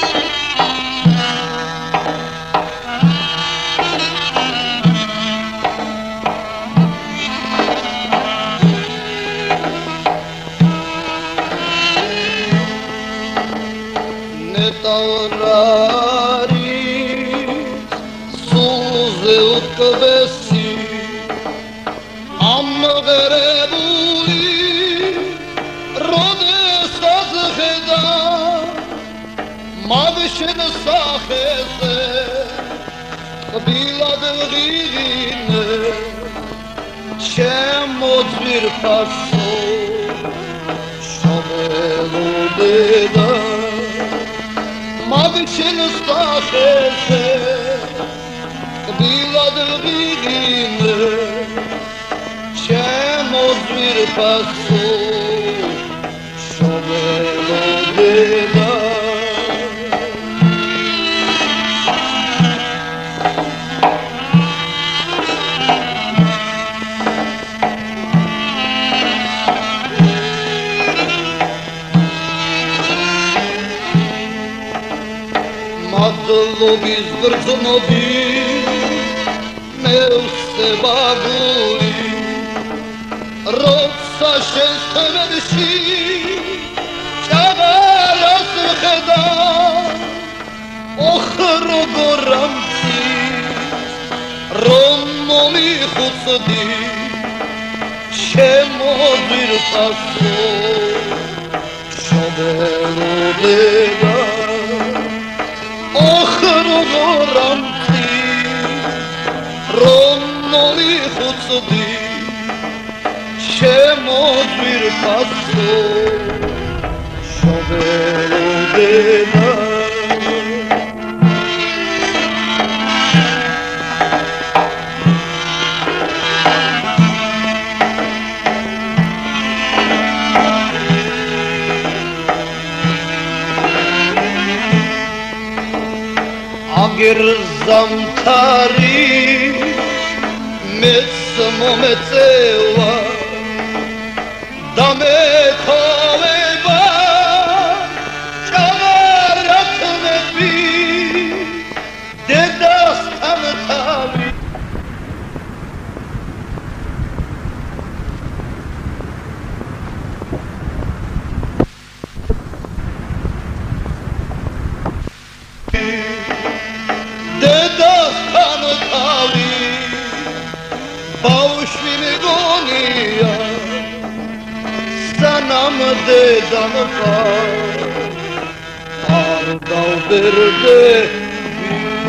Taurari suze utkvesi am grebuli rode sazheda mavshen sakheze bilad ghirine chemozvir paso shamelo beda Mavshen stakheze bilad ghirine chemozvir paso shamelo beda Madloviz grznovi meuse baguli Rotsa shestemershi chavaras kheda okhro goramti romomi khutsdi shemozir paso shabero beda Ramti, Romoli Hutsudi, Shemozvir Paso, Shavelo Beda. Agir zamtari metsmo metsewa dame khoveba chavarat nebi dedastam tavi Dedastan tavi Baushvin gonia Sanam dedan par Ardal berde